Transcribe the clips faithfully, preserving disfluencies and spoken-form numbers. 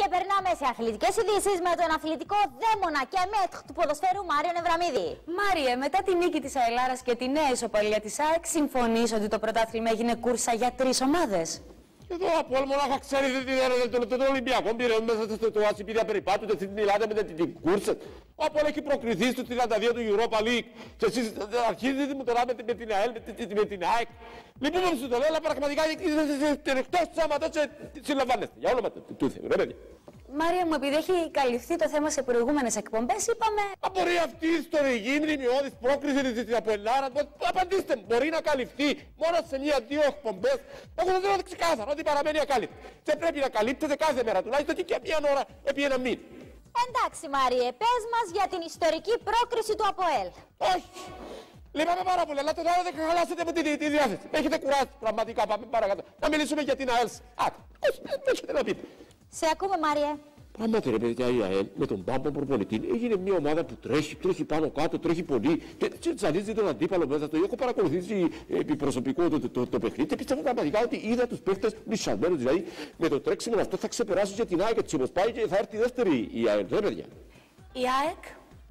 περνάμε σε αθλητικές ειδήσεις με τον αθλητικό δαίμονα και μέτρ του ποδοσφαίρου Μάριο Νευραμίδη. Μάριε, μετά τη νίκη της Αελάρας και τη νέα ισοπαλία της ΑΕΚ, συμφωνείς ότι το πρωτάθλημα έγινε κούρσα για τρεις ομάδες? Εδώ από όλο μονάχα ξέρετε τον Ολυμπιακό πήρε μέσα στο ασυπίδια περιπάτου και μιλάτε με την κούρσα. Ο Απόλλων έχει προκριθεί στο τριάντα δύο του Europa League και εσείς αρχίζετε μου τώρα με την ΑΕΛ, με την ΑΕΚ. Λοιπόν, μου σου το λέω, αλλά πραγματικά είστε εκτός της άματος και συλλαμβάνεστε. Για όλο το θέμα, ρε παιδιά. Μάρια μου, επειδή έχει καλυφθεί το θέμα σε προηγούμενες εκπομπές, είπαμε... Αν μπορεί αυτή η ιστορική μνημειώδης πρόκριση της Αποελάρα, απαντήστε μου, μπορεί να καλυφθεί μόνο σε μία-δύο εκπομπές. Εγώ δεν θέλω ξεκάθαρο ότι παραμένει ακάλυπτη. Και πρέπει να καλύπτεται κάθε μέρα, τουλάχιστον και μία ώρα επί ένα μήνα. Εντάξει Μάριε, πες μας για την ιστορική πρόκριση του ΑΠΟΕΛ. Όχι. Λυπάμαι πάρα πολύ, αλλά τώρα δεν χαλάσετε με τη, τη διάθεση. Έχετε κουράσει πραγματικά, πάμε παρακάτω. Να μιλήσουμε για την ΑΕΛ. Α, έχετε να πείτε. Σε ακούμε Μάριε. Πράγματι ρε παιδιά, η ΑΕΛ με τον Πάμπο προπονητή έγινε μια ομάδα που τρέχει, τρέχει πάνω κάτω, τρέχει πολύ και τσαλίζει τον αντίπαλο μέσα στο. Έχω παρακολουθήσει επί προσωπικό το, το, το, το παιχνίδι και πιστεύω πραγματικά ότι είδα τους παίχτες μισαλμένους. Δηλαδή με το τρέξιμο αυτό θα ξεπεράσει και την ΑΕΚ έτσι όπως πάει και θα έρθει η δεύτερη η ΑΕΛ, ρε παιδιά. Η ΑΕΚ.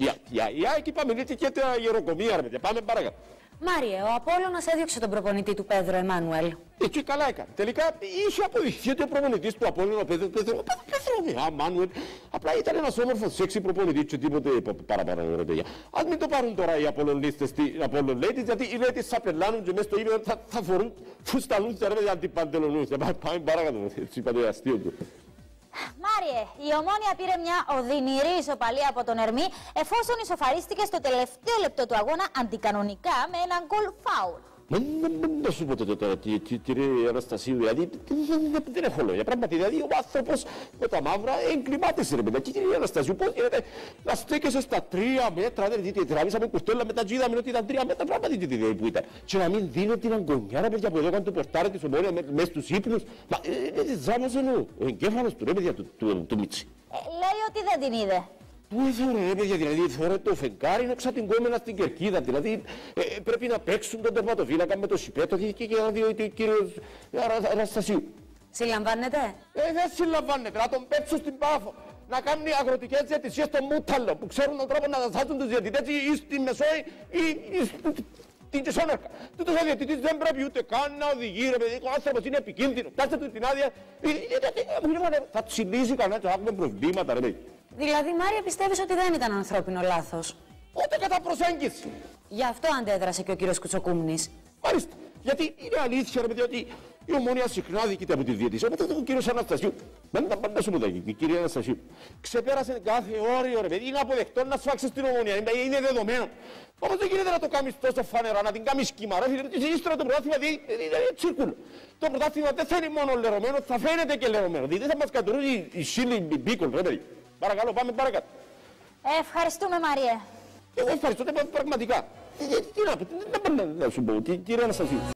Η ΑΕΚ είπαμε είναι και τα γεροκομεία ρε παιδιά, πάμε παρακάτω. Μάριε, ο Απόλλωνας έδιωξε τον προπονητή του Πέδρο Εμμάνουελ. Εκεί καλά έκανε. Τελικά είχε αποδειχθεί ότι ο προπονητής του Απόλλωνα, ο Πέδρο Εμμάνουελ, απλά ήταν ένας όμορφος σεξι προπονητής και τίποτε παραπάνω ρε παιδιά. Ας μην το πάρουν τώρα οι Απολλωνίστες, οι Απολλων ladies, γιατί οι ladies θα πελάνουν και μέσα στο ύπεδο θα, θα φορούν φουστανούς ρε παιδιά αντιπαντελονούς. Πάμε παρακάτω, έτσι είπατε αστείο του. Μάριε, η Ομόνια πήρε μια οδυνηρή ισοπαλία από τον Ερμή εφόσον ισοφαρίστηκε στο τελευταίο λεπτό του αγώνα αντικανονικά με έναν γκολ φάουλ. Να σου πω τώρα, κύριε Αναστασίου, δηλαδή δεν έχω λόγια. Πράγματι, δηλαδή ο άνθρωπος με τα μαύρα εγκλημάτισε ρε παιδιά. Κύριε Αναστασίου, πώς γίνεται να στέκεσαι στα τρία μέτρα, δηλαδή τραβήσαμε κουστέλα μετά και είδαμε ότι ήταν τρία μέτρα, πράγματι τι ιδέα που ήταν. Και να μην δίνω την αγκονιά ρε παιδιά που εδώ έκανε το πορτάρι της Ομόνιας μέσα στους ύπνους. Μα ζάμωσε ο εγκέφαλος του ρε παιδιά του Μίτσι. Λέει ότι δεν την είδε. Πού ήθελε ρε παιδιά, δηλαδή θεωρώ το φεγγάρι είναι ξατυγκόμενα στην κερκίδα, δηλαδή ε, πρέπει να παίξουν τον τερματοφύλακα με το σιπέτο και για να δει ο κύριος Αναστασίου. Συλλαμβάνεται? Ε, δεν συλλαμβάνεται, να τον παίξουν στην Πάφο, να κάνουν αγροτικές διαιτησίες στο Μούταλο, που ξέρουν τον τρόπο να δασάζουν τους διαιτητές ή στη Μεσόη ή στην Κεσόνερκα. Τούτος ο διαιτητής δεν πρέπει ούτε καν να οδηγεί ρε παιδί, ο άνθρωπος είναι επικίνδυνο, κάστε του την άδεια, θα τσιλίζει κανένα και θα έχουμε προβλήματα ρε παιδί. Δηλαδή, Μάρια, πιστεύεις ότι δεν ήταν ανθρώπινο λάθος? Ούτε κατά προσέγγιση. Γι' αυτό αντέδρασε και ο κύριος Κουτσοκούμνης. Μάλιστα. Γιατί είναι αλήθεια, ρε παιδιά, ότι η Ομόνια συχνά διοικείται από τη διαιτησία. Μετά τον κύριο Αναστασίου. Δεν τα πάντα σου πω τα κύριε Αναστασίου. Ξεπέρασε κάθε όριο, ρε παιδί. Είναι αποδεκτό να σφάξεις την Ομόνια. Είναι δεδομένο. Όμως δεν γίνεται να το κάνεις τόσο φανερά, να την κάνεις κύμα. Ρε φίλε, ύστερα το πρωτάθλημα είναι τσίρκουλο. Το πρωτάθλημα δεν θα είναι μόνο λερωμένο, θα φαίνεται και λερωμένο. Δηλαδή δεν θα μας κατουρούν οι σύλλοι μπίκολ, ρε παιδί. Παρακαλώ, πάμε παρακάτω. Ευχαριστούμε, Μάριε. Εγώ ευχαριστώ πραγματικά. Τι να πω, δεν μπορώ να σου πω, κύριε Αναστασίου.